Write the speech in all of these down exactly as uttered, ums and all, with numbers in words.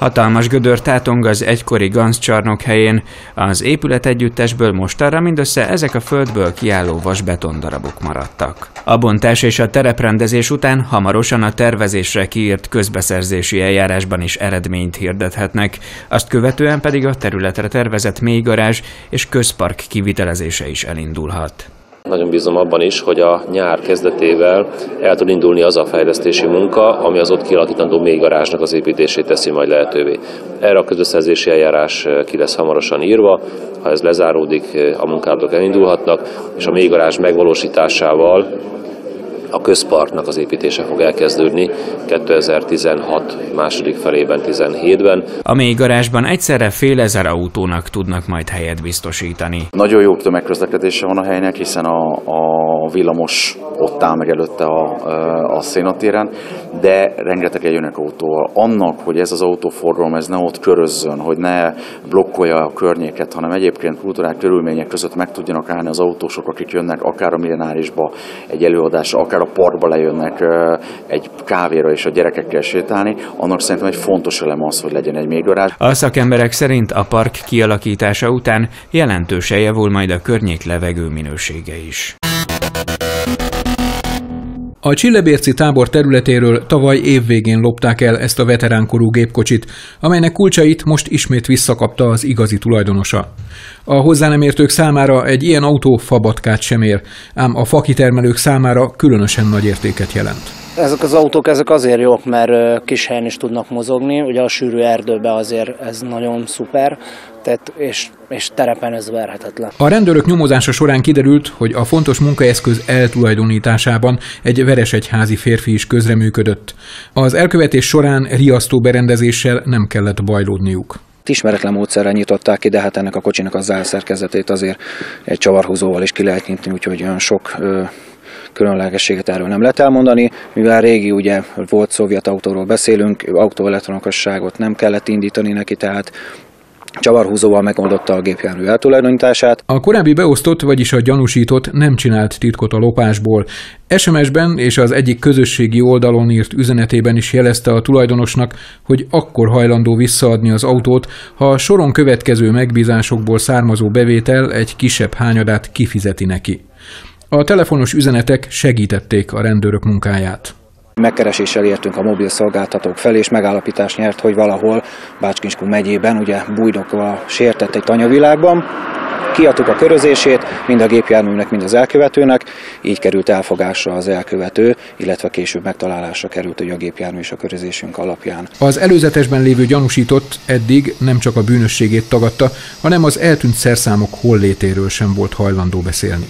Hatalmas gödör tátong az egykori Ganz-csarnok helyén, az épület együttesből mostanra mindössze ezek a földből kiálló vasbetondarabok maradtak. A bontás és a tereprendezés után hamarosan a tervezésre kiírt közbeszerzési eljárásban is eredményt hirdethetnek, azt követően pedig a területre tervezett mélygarázs és közpark kivitelezése is elindulhat. Nagyon bízom abban is, hogy a nyár kezdetével el tud indulni az a fejlesztési munka, ami az ott kialakítandó mélygarázsnak az építését teszi majd lehetővé. Erre a közbeszerzési eljárás ki lesz hamarosan írva, ha ez lezáródik, a munkálatok elindulhatnak, és a mélygarázs megvalósításával a közparknak az építése fog elkezdődni kétezer-tizenhat második felében, tizenhétben. A mélygarázsban egyszerre fél ezer autónak tudnak majd helyet biztosítani. Nagyon jó tömegközlekedése van a helynek, hiszen a, a villamos ott áll meg előtte a, a szénatéren, de rengeteg jönnek autóval. Annak, hogy ez az autóforgalom ez ne ott körözzön, hogy ne blokkolja a környéket, hanem egyébként kulturális körülmények között meg tudjanak állni az autósok, akik jönnek akár a Millenárisba egy előadásra, akár a parkba lejönnek egy kávéra és a gyerekekkel sétálni, annak szerintem egy fontos elem az, hogy legyen egy mélygarázs. A szakemberek szerint a park kialakítása után jelentősen javul majd a környék levegő minősége is. A Csillebérci tábor területéről tavaly évvégén lopták el ezt a veteránkorú gépkocsit, amelynek kulcsait most ismét visszakapta az igazi tulajdonosa. A hozzá nem értők számára egy ilyen autó fabatkát sem ér, ám a fakitermelők számára különösen nagy értéket jelent. Ezek az autók ezek azért jók, mert kis helyen is tudnak mozogni, ugye a sűrű erdőben azért ez nagyon szuper, tehát és, és terepen ez verhetetlen. A rendőrök nyomozása során kiderült, hogy a fontos munkaeszköz eltulajdonításában egy veresegyházi férfi is közreműködött. Az elkövetés során riasztó berendezéssel nem kellett bajlódniuk. Ismeretlen módszerrel nyitották ki, de hát ennek a kocsinak a zárszerkezetét azért egy csavarhúzóval is ki lehet nyitni, úgyhogy olyan sok ö, különlegességet erről nem lehet elmondani. Mivel régi, ugye volt szovjet autóról beszélünk, autóelektronikosságot nem kellett indítani neki, tehát csavarhúzóval megoldotta a gépjármű eltulajdonítását. A korábbi beosztott, vagyis a gyanúsított nem csinált titkot a lopásból. es em es-ben és az egyik közösségi oldalon írt üzenetében is jelezte a tulajdonosnak, hogy akkor hajlandó visszaadni az autót, ha a soron következő megbízásokból származó bevétel egy kisebb hányadát kifizeti neki. A telefonos üzenetek segítették a rendőrök munkáját. Megkereséssel értünk a mobil szolgáltatók felé, és megállapítást nyert, hogy valahol Bács-Kincskun megyében, ugye Bújdokva sértett egy tanyavilágban. Kiadtuk a körözését, mind a gépjárműnek, mind az elkövetőnek, így került elfogásra az elkövető, illetve később megtalálásra került ugye a gépjármű és a körözésünk alapján. Az előzetesben lévő gyanúsított eddig nem csak a bűnösségét tagadta, hanem az eltűnt szerszámok hollétéről sem volt hajlandó beszélni.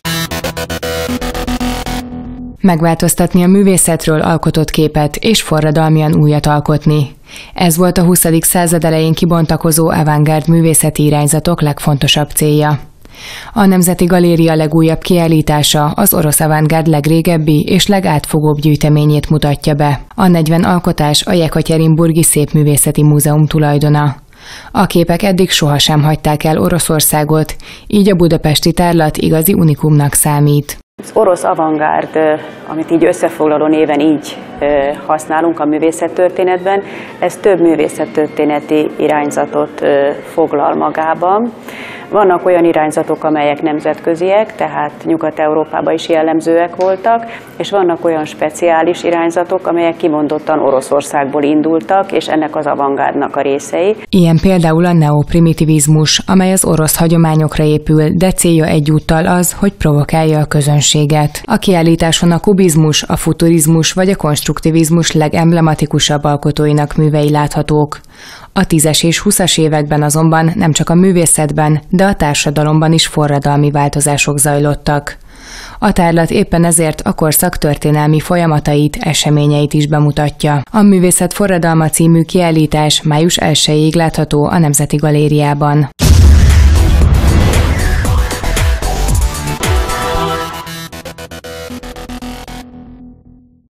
Megváltoztatni a művészetről alkotott képet és forradalmian újat alkotni. Ez volt a huszadik század elején kibontakozó avantgárd művészeti irányzatok legfontosabb célja. A Nemzeti Galéria legújabb kiállítása az orosz avantgárd legrégebbi és legátfogóbb gyűjteményét mutatja be. A negyven alkotás a Jekatyerinburgi Szépművészeti Múzeum tulajdona. A képek eddig sohasem hagyták el Oroszországot, így a budapesti tárlat igazi unikumnak számít. Az orosz avantgárd, amit így összefoglaló néven így használunk a művészettörténetben, ez több művészettörténeti irányzatot foglal magában. Vannak olyan irányzatok, amelyek nemzetköziek, tehát Nyugat-Európában is jellemzőek voltak, és vannak olyan speciális irányzatok, amelyek kimondottan Oroszországból indultak, és ennek az avantgárdnak a részei. Ilyen például a neoprimitivizmus, amely az orosz hagyományokra épül, de célja egyúttal az, hogy provokálja a közönséget. A kiállításon a kubizmus, a futurizmus vagy a konstruktivizmus legemblematikusabb alkotóinak művei láthatók. A tízes és huszas években azonban nem csak a művészetben, de a társadalomban is forradalmi változások zajlottak. A tárlat éppen ezért a korszak történelmi folyamatait, eseményeit is bemutatja. A Művészet forradalma című kiállítás május elsejéig látható a Nemzeti Galériában.